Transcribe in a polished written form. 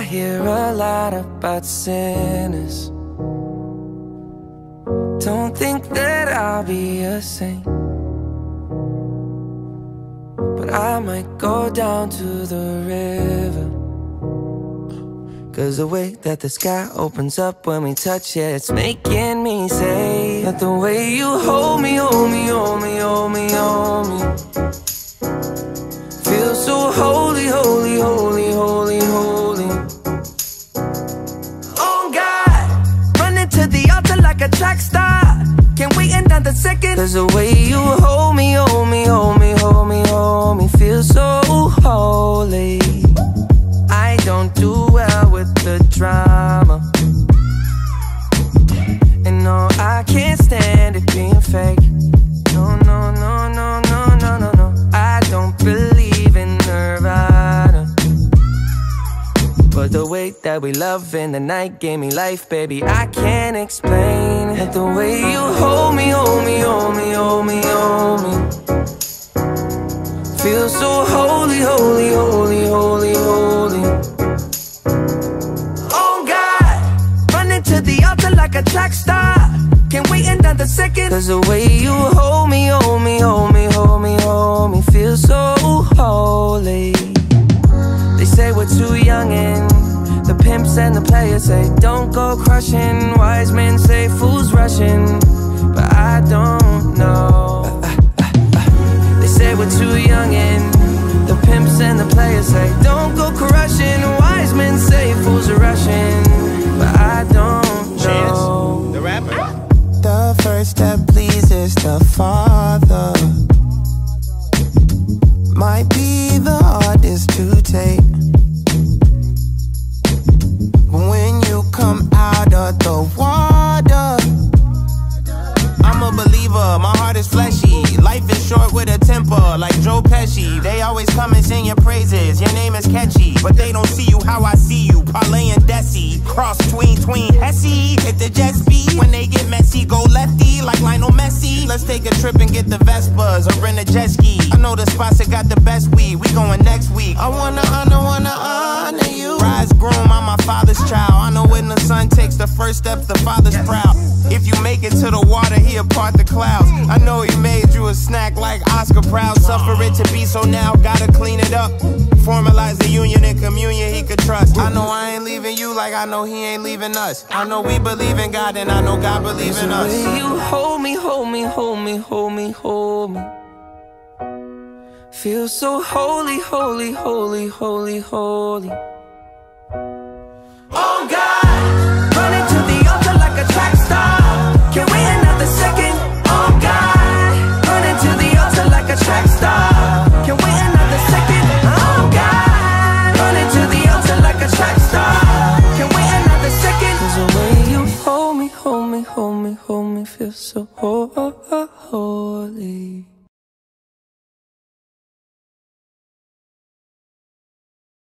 hear a lot about sinners. Don't think that I'll be a saint, but I might go down to the river. 'Cause the way that the sky opens up when we touch it, it's making me say that the way you hold me, hold me, hold me, hold me, hold me, feels so holy, holy, holy, holy, holy. Oh God, running to the altar like a track star, can't wait another second. 'Cause the way you hold me, hold me, hold me, hold me, hold me, feels so holy. I don't do well with the drama, and no, I can't stand it being fake. No, no, no, no, no, no, no, no. I don't believe in Nirvana, but the way that we love in the night gave me life, baby. I can't explain it. The way you hold me, hold me, hold me, hold me, hold me, feels so holy, holy, holy, holy, holy. To the altar like a track star, can't wait another second. 'Cause the way you hold me, hold me, hold me, hold me, hold me, feels so holy. They say we're too young and the pimps and the players say don't go crushing. Wise men say fools rushing, but I don't know. They say we're too young and the pimps and the players say don't go crushing. Wise men say fools are rushing, but I don't know. The rapper. The first step pleases the Father, might be the hardest to take, but when you come out of the water, I'm a believer, my heart is fleshy. Life is short with a temper, like Joe Pesci. They always come and sing your praises, your name is catchy, but they don't see you how I see you. Parlay and Desi, cross tween Hesse. Hit the jet speed, when they get messy, go lefty like Lionel Messi. Let's take a trip and get the Vespas or rent a jet ski. I know the spots that got the best weed, we going next week. I wanna honor you. Rise groom, I'm my father's child. I know when the son takes the first step, the father's proud. If you make it to the water, he'll part the clouds. I know he made you a snack like Oscar Proud. Suffer it to be, so now gotta clean it up. Formalize the union and communion he could trust. I know I ain't leaving you like I know he ain't leaving us. I know we believe in God and I know God believes in us. The way you hold me, hold me, hold me, hold me, hold me, feels so holy, holy, holy, holy, holy. Oh God, running to the altar like a track star, can't wait another second. Oh God, running to the altar like a track star, can't wait another second. Oh God, running to the altar like a track star, can't wait another second. 'Cause the way you hold me, hold me, hold me, hold me, feels so holy.